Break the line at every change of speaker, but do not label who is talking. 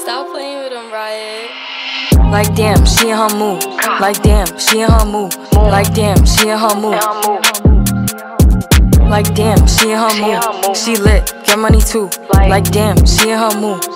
Stop playing with him, Riot.
Like damn, she in her mood. Like damn, she in her mood. Like damn, she in her mood. Like damn, she in her mood. She lit, get money too. Like damn, she in her mood.